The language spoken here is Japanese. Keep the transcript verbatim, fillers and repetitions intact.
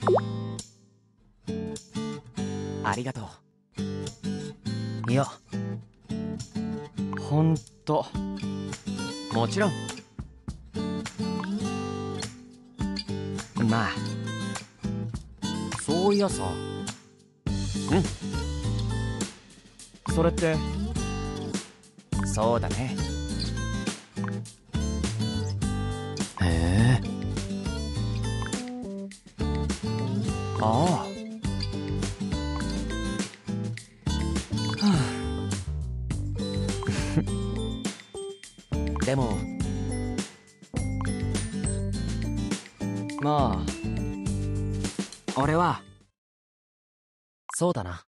ありがとう。いや、ほんともちろん。まあそういやさ。うんそれって。そうだね。へえ。ああ。はあでもまあ俺はそうだな。